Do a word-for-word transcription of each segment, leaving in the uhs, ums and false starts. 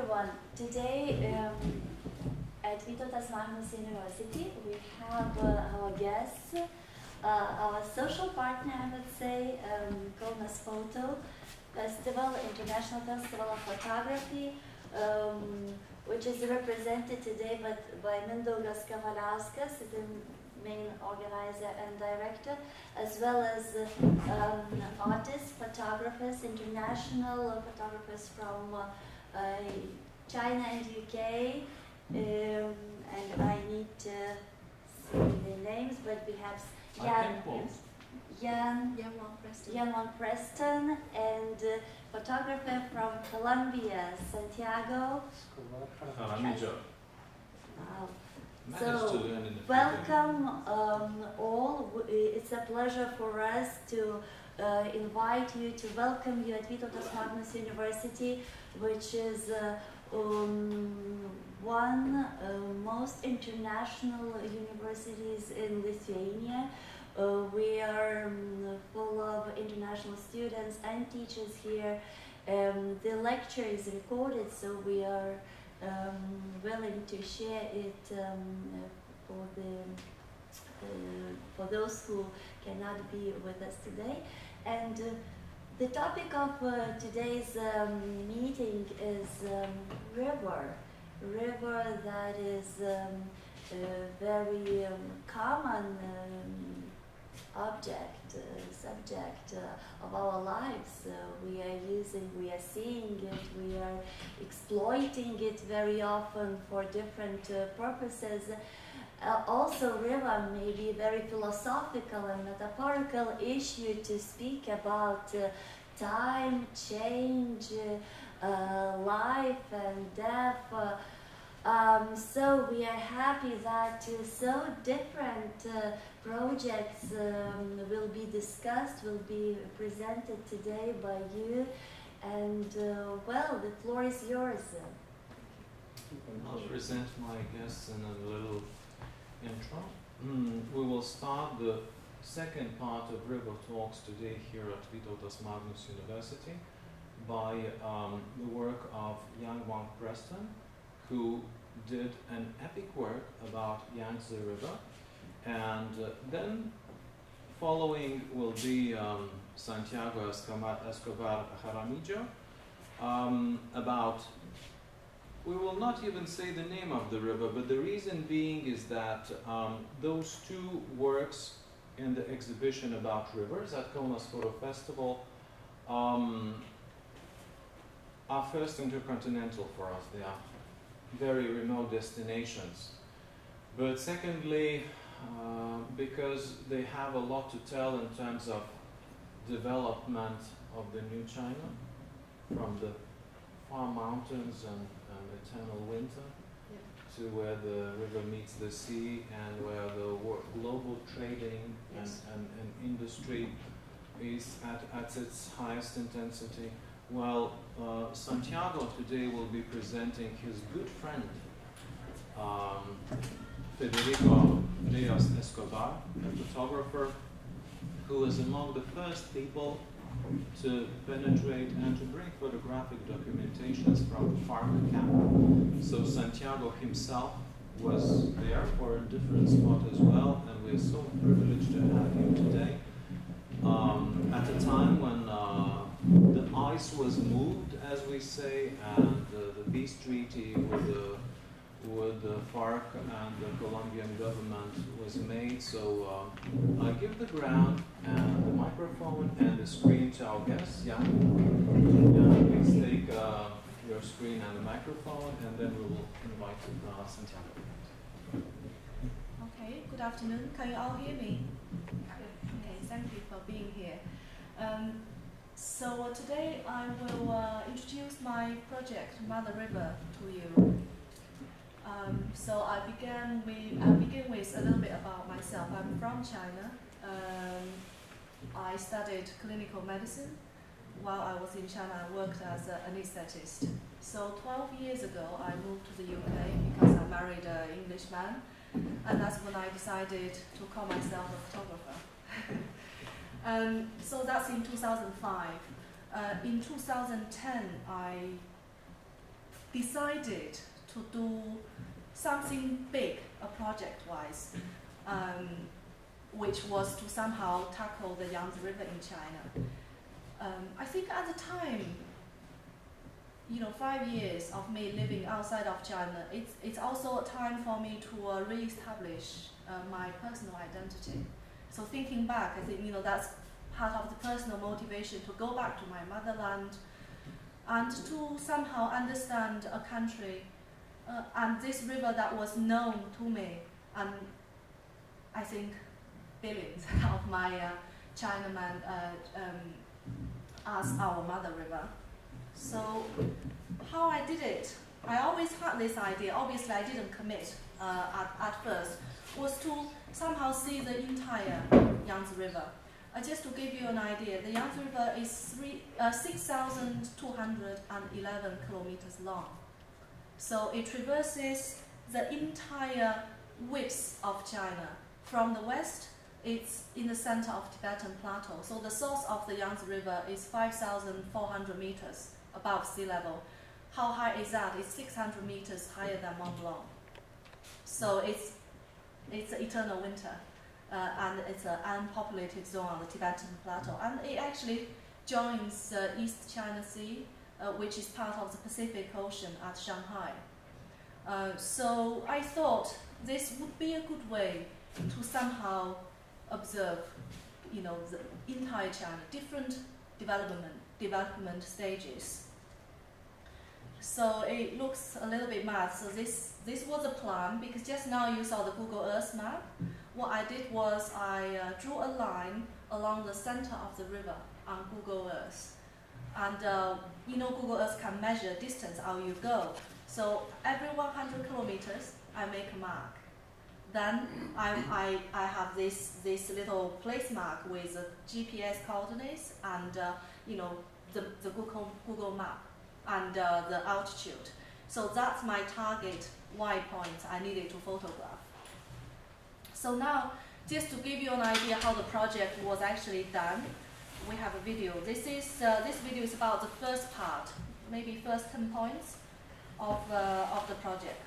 everyone. Today um, at Vytautas Magnus University we have uh, our guests, uh, our social partner, I would say, um, Kaunas Photo Festival, International Festival of Photography, um, which is represented today by, by Mindaugas Kavaliauskas, the main organizer and director, as well as uh, um, artists, photographers, international photographers from uh, uh, China and U K, um, and I need to see the names, but we have Jan, Jan, Jan van Preston, Jan van Preston, and uh, photographer from Colombia, Santiago Jaramillo. Wow. Managed So, to learn in the welcome um, all. It's a pleasure for us to uh, invite you, to welcome you at Vytautas Magnus University, which is uh, um, one uh, most international universities in Lithuania. Uh, we are um, full of international students and teachers here. Um, the lecture is recorded, so we are Um, willing to share it um, for the uh, for those who cannot be with us today. And uh, the topic of uh, today's um, meeting is um, river, river that is um, a very um, common um, object, uh, subject uh, of our lives. Uh, we are using, we are seeing it, we are exploiting it very often for different uh, purposes. Uh, also, river may be a very philosophical and metaphorical issue to speak about uh, time, change, uh, uh, life and death. Uh, Um, so we are happy that uh, so different uh, projects um, will be discussed, will be presented today by you, and uh, well, the floor is yours. I'll present my guests in a little intro. Mm, we will start the second part of River Talks today here at Vytautas Magnus University by um, the work of Jan van Preston, who did an epic work about Yangtze River, and uh, then following will be um, Santiago Escobar Jaramillo um, about, we will not even say the name of the river, but the reason being is that um, those two works in the exhibition about rivers at Kaunas Photo Festival um, are first intercontinental for us. They are very remote destinations. But secondly, uh, because they have a lot to tell in terms of development of the new China, from the far mountains and, and eternal winter, yeah, to where the river meets the sea and where the global trading, yes, and, and, and industry is at, at its highest intensity. Well, uh, Santiago today will be presenting his good friend, um, Federico Diaz Escobar, a photographer who is among the first people to penetrate and to bring photographic documentations from the FARC camp. So Santiago himself was there for a different spot as well, and we are so privileged to have him today. Um, at a time when uh, the ice was moved, as we say, and uh, the peace treaty with the, with the FARC and the Colombian government was made. So uh, I give the ground and the microphone and the screen to our guests. Jan, Jan, please take uh, your screen and the microphone, and then we will invite uh, Santiago. Okay, good afternoon. Can you all hear me? Okay, thank you for being here. Um, So today I will uh, introduce my project, Mother River, to you. Um, so I began with I begin with a little bit about myself. I'm from China. Um, I studied clinical medicine. While I was in China, I worked as an anesthetist. So twelve years ago, I moved to the U K because I married an Englishman, and that's when I decided to call myself a photographer. Um, so that's in two thousand five. Uh, in two thousand ten, I decided to do something big, a project-wise, um, which was to somehow tackle the Yangtze River in China. Um, I think at the time, you know, five years of me living outside of China, it's, it's also a time for me to uh, re-establish uh, my personal identity. So thinking back, I think, you know, that's part of the personal motivation to go back to my motherland and to somehow understand a country uh, and this river that was known to me, and I think billions of my uh, Chinaman uh, um, as our mother river. So how I did it, I always had this idea, obviously I didn't commit uh, at, at first, was to somehow see the entire Yangtze River. Uh, just to give you an idea, the Yangtze River is uh, six thousand two hundred eleven kilometers long. So it traverses the entire width of China. From the west, it's in the center of Tibetan Plateau. So the source of the Yangtze River is five thousand four hundred meters above sea level. How high is that? It's six hundred meters higher than Mont Blanc. So it's, it's eternal winter. Uh, and it's an unpopulated zone on the Tibetan Plateau. And it actually joins the uh, East China Sea, uh, which is part of the Pacific Ocean at Shanghai. Uh, so I thought this would be a good way to somehow observe, you know, the entire China, different development, development stages. So it looks a little bit mad. So this, this was a plan, because just now you saw the Google Earth map. What I did was I uh, drew a line along the center of the river on Google Earth. And uh, you know, Google Earth can measure distance how you go. So every one hundred kilometers, I make a mark. Then I, I, I have this, this little place mark with the G P S coordinates and uh, you know, the, the Google, Google map and uh, the altitude. So that's my target waypoint I needed to photograph. So now, just to give you an idea how the project was actually done, we have a video. This is uh, this video is about the first part, maybe first ten points of uh, of the project.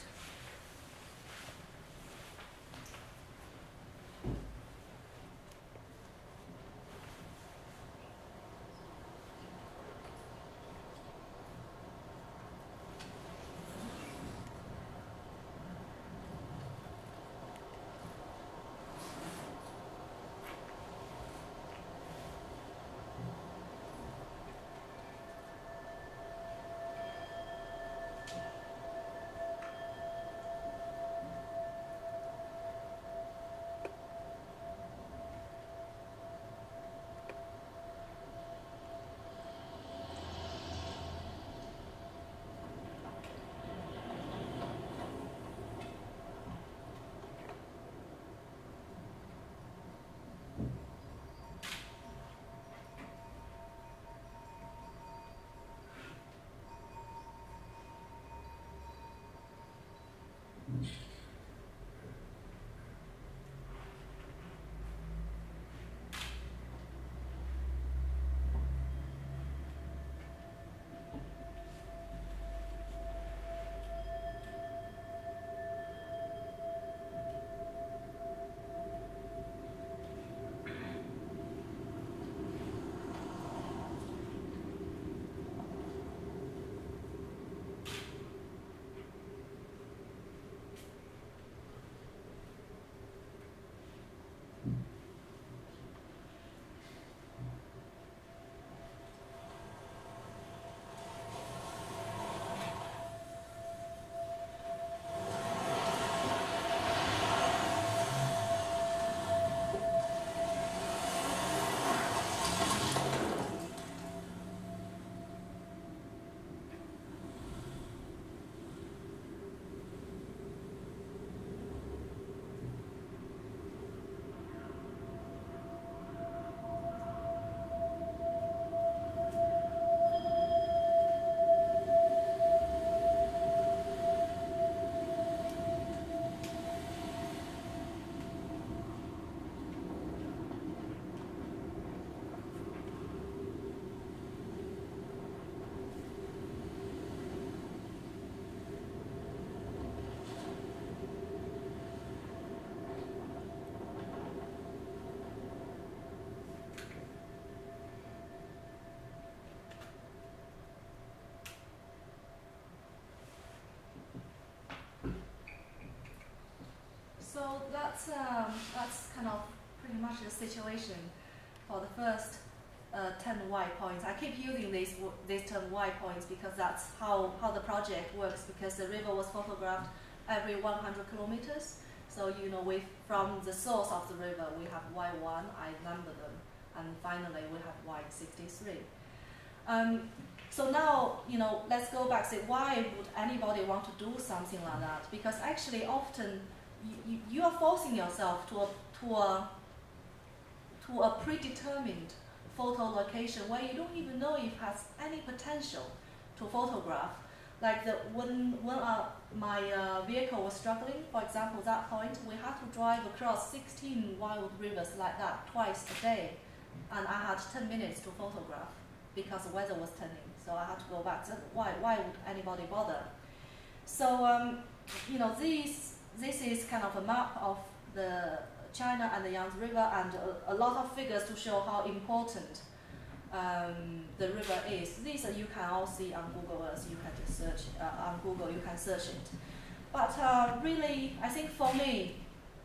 that's um, that's kind of pretty much the situation for the first uh, ten Y points. I keep using these this term Y points because that's how how the project works. Because the river was photographed every one hundred kilometers. So you know, we from the source of the river we have Y one. I number them, and finally we have Y sixty-three. Um, so now, you know, let's go back. Say, why would anybody want to do something like that? Because actually, often you, you are forcing yourself to a to a to a predetermined photo location where you don't even know if it has any potential to photograph. Like the when when uh, my uh, vehicle was struggling, for example, that point we had to drive across sixteen wild rivers like that twice a day, and I had ten minutes to photograph because the weather was turning. So I had to go back. So why why would anybody bother? So um, you know, this this is kind of a map of the China and the Yangtze River, and a, a lot of figures to show how important um, the river is. These are, you can all see on Google Earth. You can just search uh, on Google. You can search it. But uh, really, I think for me,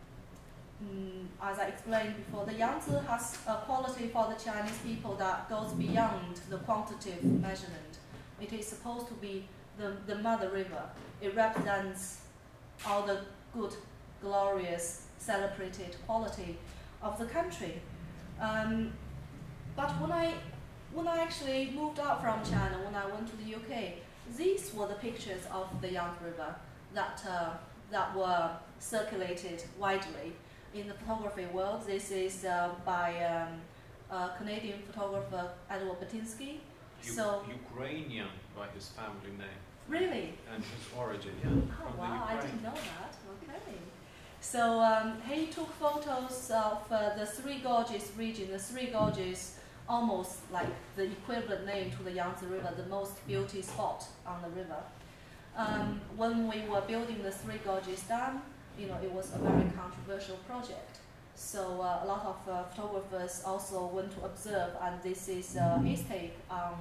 mm, as I explained before, the Yangtze has a quality for the Chinese people that goes beyond the quantitative measurement. It is supposed to be the, the mother river. It represents all the good, glorious, celebrated quality of the country. Um, but when I, when I actually moved out from China, when I went to the U K, these were the pictures of the Yangtze River that, uh, that were circulated widely in the photography world. This is uh, by um, uh, Canadian photographer Edward Batinsky. U so Ukrainian by his family name. Really? And his origin, yeah. Oh from wow, the I Ukraine. didn't know that. Okay. So um, he took photos of uh, the Three Gorges region. The Three Gorges, almost like the equivalent name to the Yangtze River, the most beauty spot on the river. Um, when we were building the Three Gorges Dam, you know, it was a very controversial project. So uh, a lot of uh, photographers also went to observe, and this is uh, his take on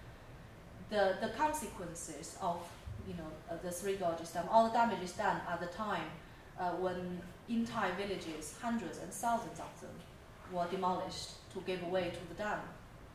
the the consequences of, you know, uh, the Three Gorges Dam. All the damages done at the time uh, when entire villages, hundreds and thousands of them, were demolished to give way to the dam.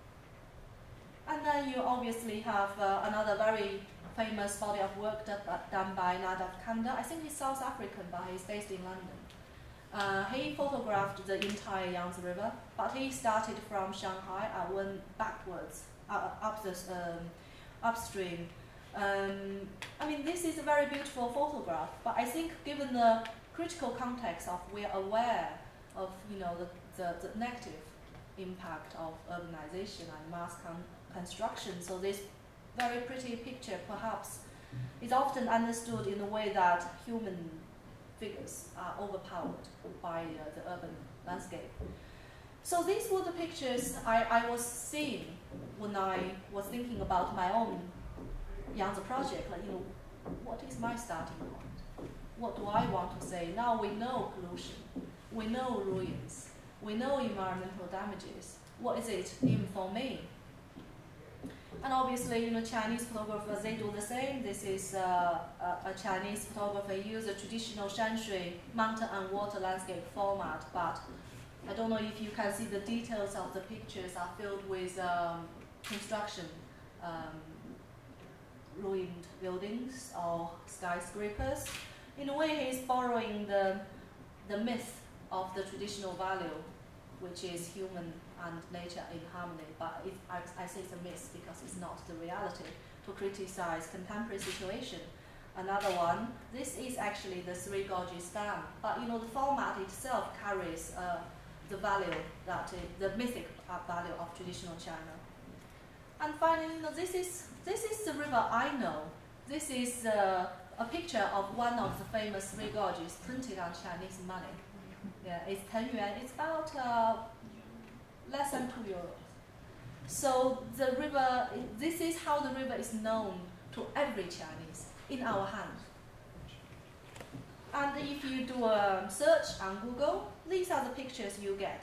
And then you obviously have uh, another very famous body of work that, uh, done by Nadav Kanda. I think he's South African, but he's based in London. Uh, he photographed the entire Yangtze River, but he started from Shanghai and went backwards, uh, up the, um, upstream. Um, I mean, this is a very beautiful photograph, but I think given the critical context of we are aware of, you know, the, the, the negative impact of urbanization and mass con construction, so this very pretty picture perhaps is often understood in the way that human figures are overpowered by uh, the urban landscape. So these were the pictures I, I was seeing when I was thinking about my own Yangtze project. Like, you know, what is my starting point? What do I want to say? Now we know pollution, we know ruins, we know environmental damages. What is it in for me? And obviously, you know, Chinese photographers, they do the same. This is uh, a, a Chinese photographer used a traditional shanshui mountain and water landscape format, but I don't know if you can see the details of the pictures are filled with um, construction, um, ruined buildings or skyscrapers. In a way, he's borrowing the, the myth of the traditional value, which is human and nature in harmony, but it, I, I say it's a myth because it's not the reality, to criticize contemporary situation. Another one, this is actually the Three Gorges Dam, but you know, the format itself carries uh, the value, that is, the mythic value of traditional China. And finally, you know, this is, this is the river I know. This is uh, a picture of one of the famous Three Gorges printed on Chinese money. Yeah, it's ten yuan, it's about uh, less than two euros. So the river, this is how the river is known to every Chinese in our hand. And if you do a search on Google, these are the pictures you get.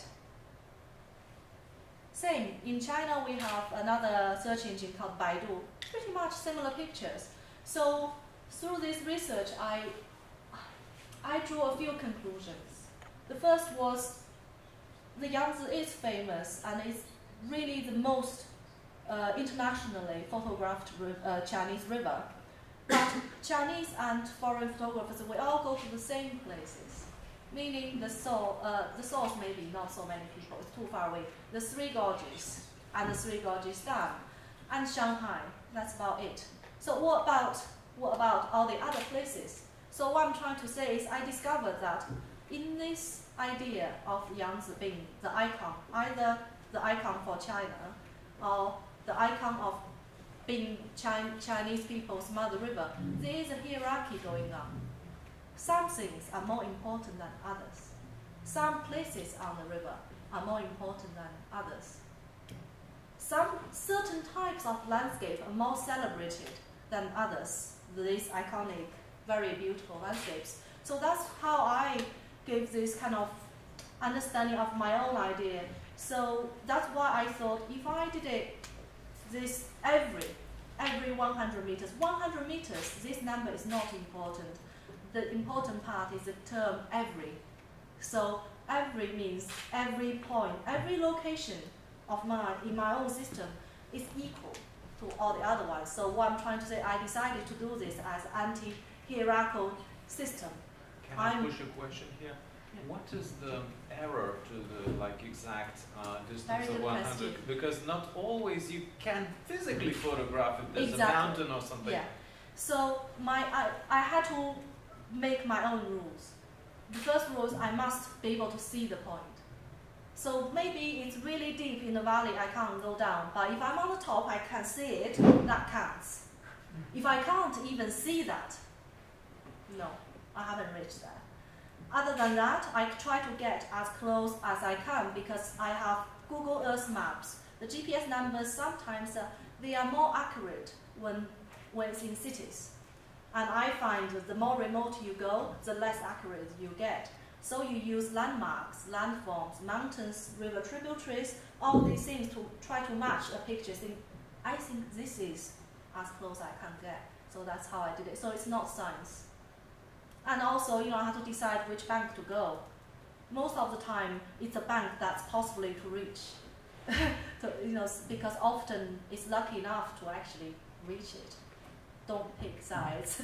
Same, in China we have another search engine called Baidu, pretty much similar pictures. So through this research, I, I drew a few conclusions. The first was the Yangtze is famous and is really the most uh, internationally photographed ri uh, Chinese river. But Chinese and foreign photographers, we all go to the same places, meaning the, soul, uh, the source maybe not so many people, it's too far away. The Three Gorges and the Three Gorges Dam and Shanghai, that's about it. So what about, what about all the other places? So what I'm trying to say is I discovered that in this idea of Yangtze being the icon, either the icon for China or the icon of being Chin Chinese people's mother river, there is a hierarchy going on. Some things are more important than others. Some places on the river are more important than others. Some certain types of landscape are more celebrated than others, these iconic, very beautiful landscapes. So that's how I give this kind of understanding of my own idea. So that's why I thought if I did it this every every one hundred meters, one hundred meters, this number is not important. The important part is the term every. So every means every point, every location of mine in my own system is equal to all the other ones. So what I'm trying to say, I decided to do this as anti-hierarchical system. Can I I'm push a question here? Yeah. What is the error to the like exact uh, distance Very of good one question. hundred? Because not always you can physically photograph it. There's Exactly. a mountain or something. Yeah. So my I, I had to make my own rules. The first rule is I must be able to see the point. So maybe it's really deep in the valley, I can't go down. But if I'm on the top, I can see it, that counts. If I can't even see that, no, I haven't reached that. Other than that, I try to get as close as I can because I have Google Earth maps. The G P S numbers sometimes uh, they are more accurate when, when it's in cities. And I find that the more remote you go, the less accurate you get. So you use landmarks, landforms, mountains, river tributaries, all these things to try to match a picture. Think, I think this is as close as I can get. So that's how I did it. So it's not science. And also, you know, I have to decide which bank to go. Most of the time, it's a bank that's possibly to reach. to, you know, because often it's lucky enough to actually reach it. Don't pick sides.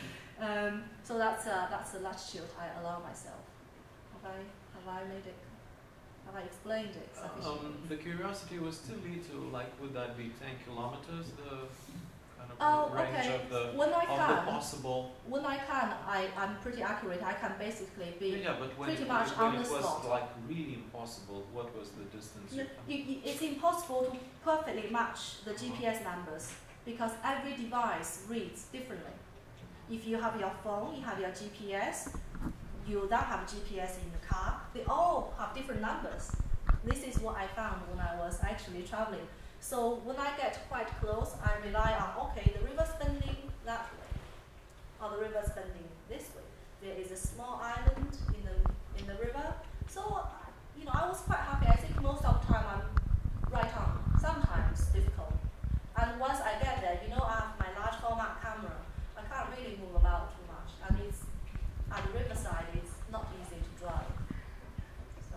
um, so that's uh, that's the latitude I allow myself. Have I have I made it? Have I explained it sufficiently? Um, the curiosity was to lead to like, would that be ten kilometers? The kind of Oh, range okay. of the When I of can, the possible. when I can, I I'm pretty accurate. I can basically be. Yeah, but when pretty it, much when on it the was spot. like really impossible, what was the distance? You, you you, you, it's impossible to perfectly match the G P S numbers because every device reads differently. If you have your phone, you have your G P S, you don't have G P S in the car, they all have different numbers. This is what I found when I was actually traveling. So when I get quite close, I rely on, okay, the river's bending that way, or the river's bending this way. There is a small island in the, in the river. So, you know, I was quite happy. I think most of the time I'm right on, sometimes difficult. And once I get there, you know, I have my large format camera. I can't really move about too much. And it's, at the riverside, it's not easy to drive. So,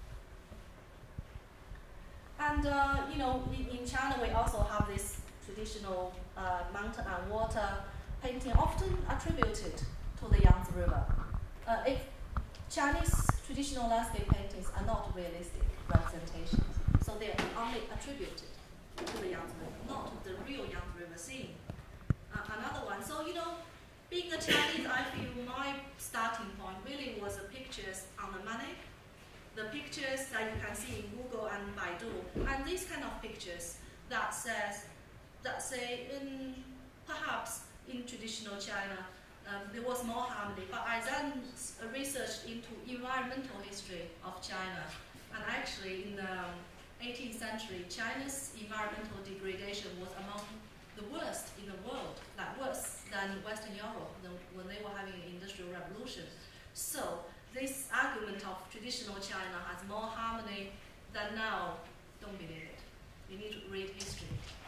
and, uh, you know, in, in China, we also have this traditional uh, mountain and water painting, often attributed to the Yangtze River. Uh, if Chinese traditional landscape paintings are not realistic representations, so they are only attributed to the Yangtze River, not the real Yangtze River scene. Uh, another one, so you know, being a Chinese, I feel my starting point really was the pictures on the money, the pictures that you can see in Google and Baidu, and these kind of pictures that says, that say, in, perhaps in traditional China, um, there was more harmony, but I then researched into environmental history of China, and actually in the eighteenth century, China's environmental degradation was among the worst in the world, like worse than Western Europe the, when they were having an industrial revolution. So this argument of traditional China has more harmony than now, don't believe it. You need to read history.